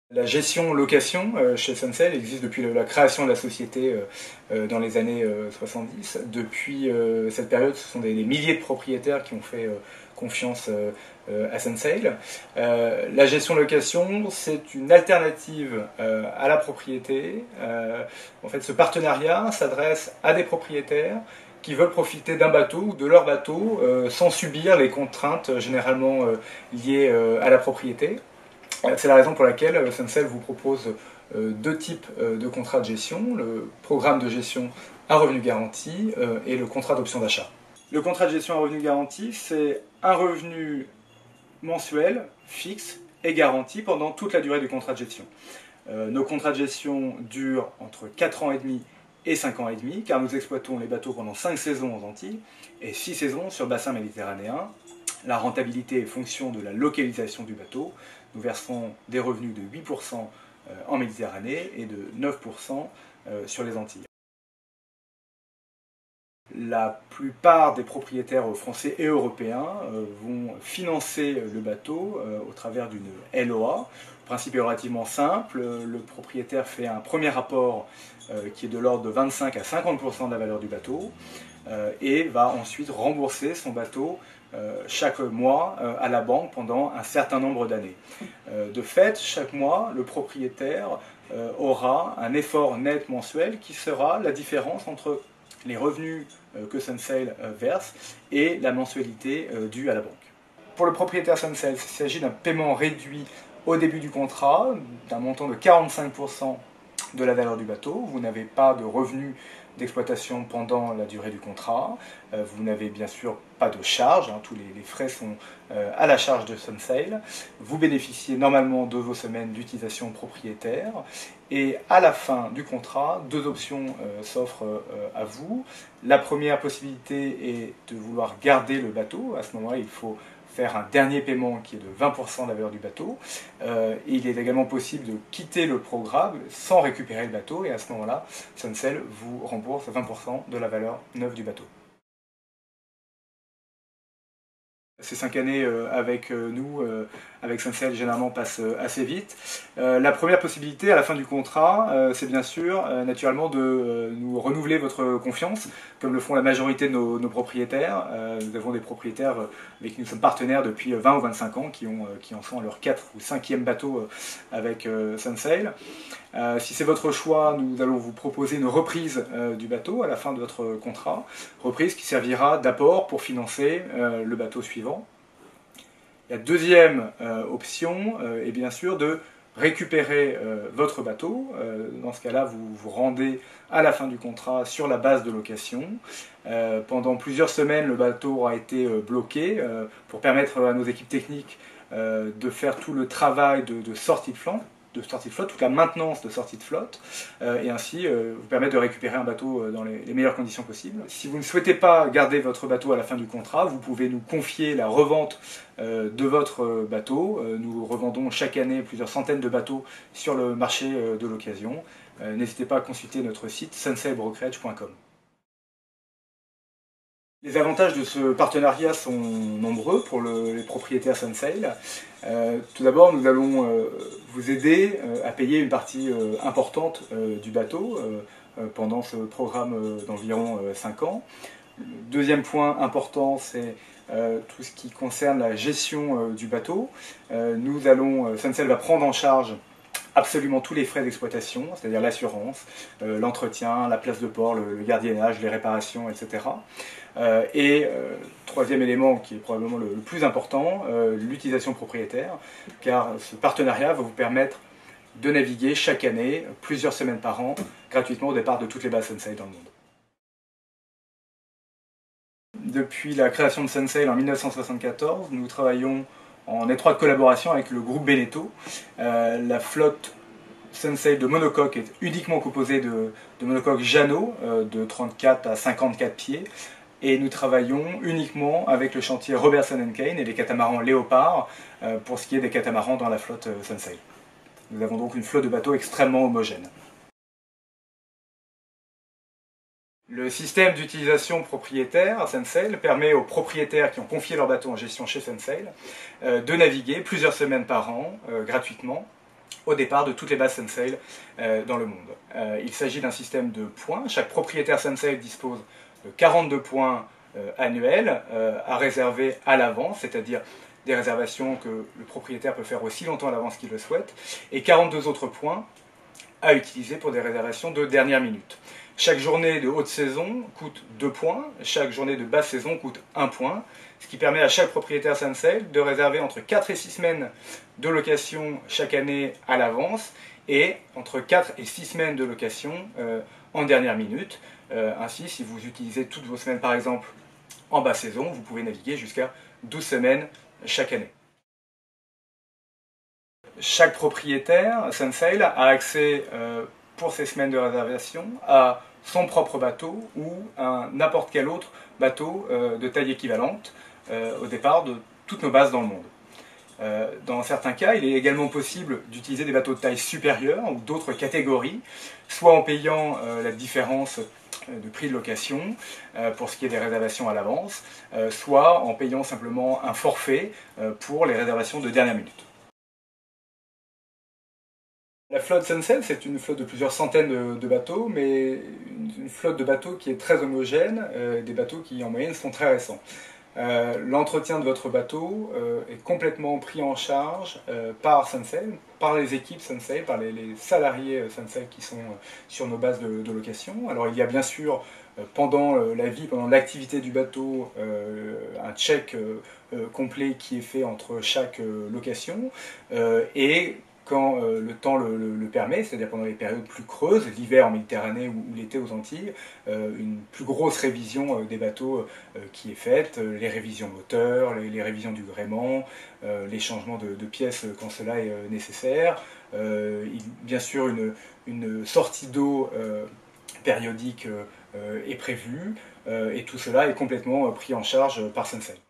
La gestion-location chez Sunsail existe depuis la création de la société dans les années 70. Depuis cette période, ce sont des milliers de propriétaires qui ont fait confiance à Sunsail. La gestion-location, c'est une alternative à la propriété. En fait, ce partenariat s'adresse à des propriétaires qui veulent profiter d'un bateau ou de leur bateau sans subir les contraintes généralement liées à la propriété. C'est la raison pour laquelle Sunsail vous propose deux types de contrats de gestion, le programme de gestion à revenu garanti et le contrat d'option d'achat. Le contrat de gestion à revenu garanti, c'est un revenu mensuel, fixe et garanti pendant toute la durée du contrat de gestion. Nos contrats de gestion durent entre 4 ans et demi et 5 ans et demi, car nous exploitons les bateaux pendant 5 saisons aux Antilles et 6 saisons sur le bassin méditerranéen. La rentabilité est fonction de la localisation du bateau. Nous verserons des revenus de 8% en Méditerranée et de 9% sur les Antilles. La plupart des propriétaires français et européens vont financer le bateau au travers d'une LOA. Le principe est relativement simple. Le propriétaire fait un premier apport qui est de l'ordre de 25 à 50% de la valeur du bateau et va ensuite rembourser son bateau chaque mois à la banque pendant un certain nombre d'années. De fait, chaque mois, le propriétaire aura un effort net mensuel qui sera la différence entre les revenus que Sunsail verse et la mensualité due à la banque. Pour le propriétaire Sunsail, il s'agit d'un paiement réduit au début du contrat, d'un montant de 45% de la valeur du bateau. Vous n'avez pas de revenus d'exploitation pendant la durée du contrat. Vous n'avez bien sûr pas de charges, tous les frais sont à la charge de Sunsail. Vous bénéficiez normalement de vos semaines d'utilisation propriétaire et à la fin du contrat, deux options s'offrent à vous. La première possibilité est de vouloir garder le bateau. À ce moment-là, il faut faire un dernier paiement qui est de 20% de la valeur du bateau. Il est également possible de quitter le programme sans récupérer le bateau et à ce moment-là, Sunsail vous rembourse 20% de la valeur neuve du bateau. Ces 5 années avec nous, avec Sunsail, généralement passent assez vite. La première possibilité à la fin du contrat, c'est bien sûr, naturellement, de nous renouveler votre confiance, comme le font la majorité de nos propriétaires. Nous avons des propriétaires avec qui nous sommes partenaires depuis 20 ou 25 ans, qui en sont à leur 4e ou 5e bateau avec Sunsail. Si c'est votre choix, nous allons vous proposer une reprise du bateau à la fin de votre contrat, reprise qui servira d'apport pour financer le bateau suivant. La deuxième option est bien sûr de récupérer votre bateau. Dans ce cas-là, vous vous rendez à la fin du contrat sur la base de location. Pendant plusieurs semaines, le bateau aura été bloqué pour permettre à nos équipes techniques de faire tout le travail de sortie de flotte, toute la maintenance de sortie de flotte, et ainsi vous permettre de récupérer un bateau dans les meilleures conditions possibles. Si vous ne souhaitez pas garder votre bateau à la fin du contrat, vous pouvez nous confier la revente de votre bateau. Nous revendons chaque année plusieurs centaines de bateaux sur le marché de l'occasion. N'hésitez pas à consulter notre site sunsailbrokerage.com. Les avantages de ce partenariat sont nombreux pour les propriétaires Sunsail. Tout d'abord, nous allons vous aider à payer une partie importante du bateau pendant ce programme d'environ 5 ans. Le deuxième point important, c'est tout ce qui concerne la gestion du bateau. Sunsail va prendre en charge absolument tous les frais d'exploitation, c'est-à-dire l'assurance, l'entretien, la place de port, le gardiennage, les réparations, etc. Troisième élément qui est probablement le plus important, l'utilisation propriétaire, car ce partenariat va vous permettre de naviguer chaque année, plusieurs semaines par an, gratuitement au départ de toutes les bases Sunsail dans le monde. Depuis la création de Sunsail en 1974, nous travaillons en étroite collaboration avec le groupe Beneteau. La flotte Sunsail de monocoque est uniquement composée de monocoques Jeannot de 34 à 54 pieds et nous travaillons uniquement avec le chantier Robertson & Kane et les catamarans Léopard pour ce qui est des catamarans dans la flotte Sunsail. Nous avons donc une flotte de bateaux extrêmement homogène. Le système d'utilisation propriétaire à Sunsail permet aux propriétaires qui ont confié leur bateau en gestion chez Sunsail de naviguer plusieurs semaines par an gratuitement au départ de toutes les bases Sunsail dans le monde. Il s'agit d'un système de points. Chaque propriétaire Sunsail dispose de 42 points annuels à réserver à l'avance, c'est-à-dire des réservations que le propriétaire peut faire aussi longtemps à l'avance qu'il le souhaite, et 42 autres points à utiliser pour des réservations de dernière minute. Chaque journée de haute saison coûte 2 points, chaque journée de basse saison coûte 1 point, ce qui permet à chaque propriétaire Sunsail de réserver entre 4 et 6 semaines de location chaque année à l'avance et entre 4 et 6 semaines de location en dernière minute. Ainsi, si vous utilisez toutes vos semaines par exemple en basse saison, vous pouvez naviguer jusqu'à 12 semaines chaque année. Chaque propriétaire Sunsail a accès pour ces semaines de réservation à son propre bateau ou à n'importe quel autre bateau de taille équivalente au départ de toutes nos bases dans le monde. Dans certains cas, il est également possible d'utiliser des bateaux de taille supérieure ou d'autres catégories, soit en payant la différence de prix de location pour ce qui est des réservations à l'avance, soit en payant simplement un forfait pour les réservations de dernière minute. La flotte Sunsail, c'est une flotte de plusieurs centaines de bateaux, mais une flotte de bateaux qui est très homogène, des bateaux qui en moyenne sont très récents. L'entretien de votre bateau est complètement pris en charge par Sunsail, par les équipes Sunsail, par les salariés Sunsail qui sont sur nos bases de location. Alors il y a bien sûr pendant la vie, pendant l'activité du bateau, un check complet qui est fait entre chaque location et quand le temps le permet, c'est-à-dire pendant les périodes plus creuses, l'hiver en Méditerranée ou l'été aux Antilles, une plus grosse révision des bateaux qui est faite, les révisions moteurs, les révisions du gréement, les changements de pièces quand cela est nécessaire, bien sûr une sortie d'eau périodique est prévue, et tout cela est complètement pris en charge par Sunsail.